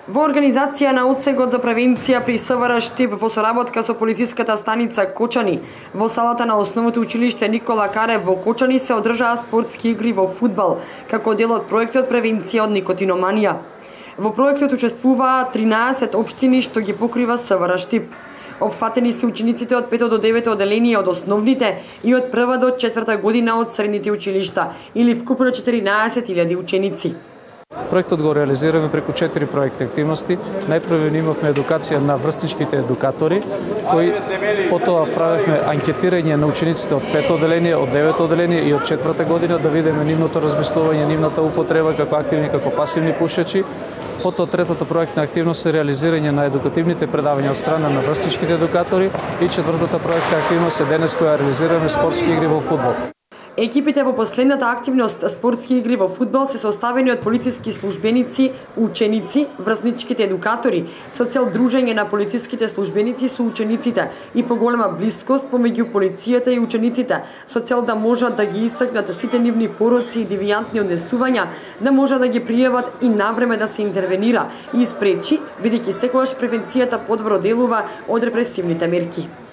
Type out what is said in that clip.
Во организација на Одсегот за превенција при СВР Штип во соработка со полициската станица Кочани, во салата на Основното училиште Никола Карев во Кочани се одржаа спортски игри во фудбал, како дел од проектот превенција од никотиноманија. Во проектот учествуваа 13 општини што ги покрива СВР Штип. Опфатени се учениците од 5 до 9 оделение од основните и од 1 до 4 година од средните училишта, или вкупно 14.000 ученици. Проектот го реализираме преку 4 проектни активности. Најпрво имавме едукација на врсничките едукатори, кои потоа правевме анкетирање на учениците од 5 оделение, од 9 оделение и од 4 година да видиме нивното размислување, нивната употреба како активни, како пасивни пушачи. Потоа третата проектна активност е реализирање на едукативните предавања од страна на врсничките едукатори и четвртата проектна активност е денес која реализираме спортски игри во фудбал. Екипите во последната активност спортски игри во фудбал се составени од полициски службеници, ученици, врсничките едукатори, со цел дружење на полициските службеници со учениците и поголема блискост помеѓу полицијата и учениците, со цел да можат да ги истакнат сите нивни пороци и девијантни однесувања, да можат да ги пријават и навреме да се интервенира и испречи, бидејќи секогаш превенцијата подобро делува од репресивните мерки.